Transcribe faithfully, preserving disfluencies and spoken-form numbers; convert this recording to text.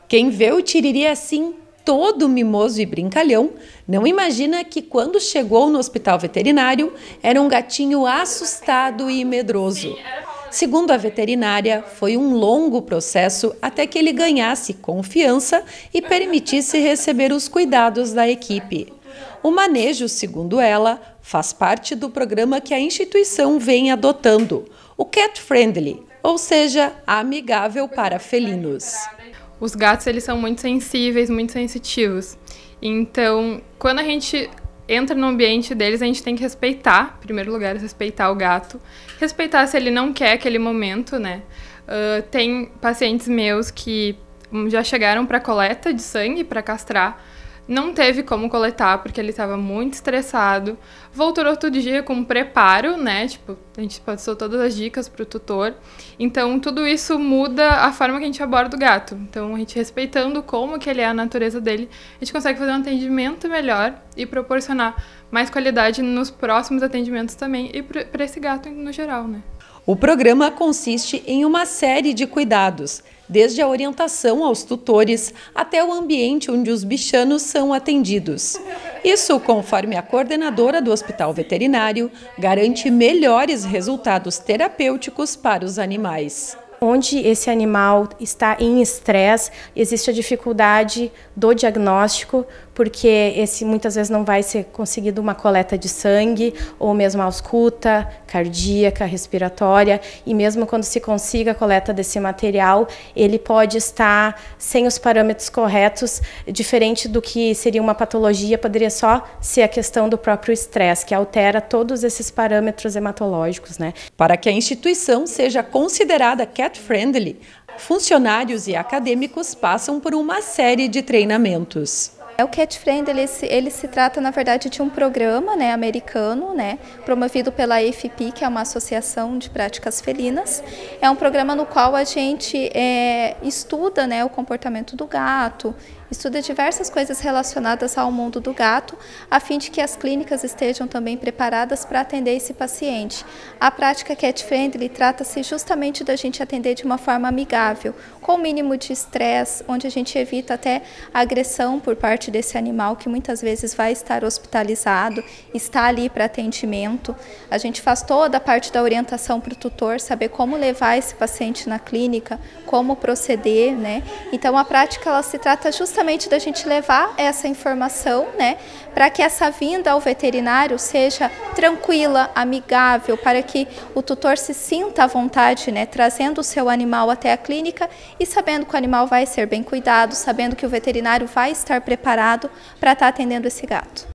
Quem vê o Tiriri assim, todo mimoso e brincalhão, não imagina que quando chegou no hospital veterinário, era um gatinho assustado e medroso. Segundo a veterinária, foi um longo processo até que ele ganhasse confiança e permitisse receber os cuidados da equipe. O manejo, segundo ela, faz parte do programa que a instituição vem adotando, o Cat Friendly, ou seja, amigável para felinos. Os gatos, eles são muito sensíveis, muito sensitivos. Então, quando a gente entra no ambiente deles, a gente tem que respeitar, em primeiro lugar, respeitar o gato. Respeitar se ele não quer aquele momento, né? Uh, tem pacientes meus que já chegaram para coleta de sangue, para castrar. Não teve como coletar, porque ele estava muito estressado. Voltou outro dia com um preparo, né? Tipo, a gente passou todas as dicas para o tutor. Então, tudo isso muda a forma que a gente aborda o gato. Então, a gente respeitando como que ele é, a natureza dele, a gente consegue fazer um atendimento melhor e proporcionar mais qualidade nos próximos atendimentos também e para esse gato no geral, né? O programa consiste em uma série de cuidados, desde a orientação aos tutores até o ambiente onde os bichanos são atendidos. Isso, conforme a coordenadora do hospital veterinário, garante melhores resultados terapêuticos para os animais. Onde esse animal está em estresse, existe a dificuldade do diagnóstico, porque esse muitas vezes não vai ser conseguido uma coleta de sangue, ou mesmo a ausculta cardíaca, respiratória, e mesmo quando se consiga a coleta desse material, ele pode estar sem os parâmetros corretos, diferente do que seria uma patologia, poderia só ser a questão do próprio estresse, que altera todos esses parâmetros hematológicos, né? Para que a instituição seja considerada cat friendly, funcionários e acadêmicos passam por uma série de treinamentos. O Cat Friendly, ele se, ele se trata, na verdade, de um programa, né, americano, né, promovido pela A F P, que é uma associação de práticas felinas. É um programa no qual a gente é, estuda, né, o comportamento do gato, estuda diversas coisas relacionadas ao mundo do gato, a fim de que as clínicas estejam também preparadas para atender esse paciente. A prática Cat Friendly trata-se justamente da gente atender de uma forma amigável, com o mínimo de estresse, onde a gente evita até a agressão por parte desse animal, que muitas vezes vai estar hospitalizado, está ali para atendimento. A gente faz toda a parte da orientação para o tutor, saber como levar esse paciente na clínica, como proceder, né? Então a prática ela se trata justamente da gente levar essa informação, né, para que essa vinda ao veterinário seja tranquila, amigável, para que o tutor se sinta à vontade, né, trazendo o seu animal até a clínica e sabendo que o animal vai ser bem cuidado, sabendo que o veterinário vai estar preparado para estar atendendo esse gato.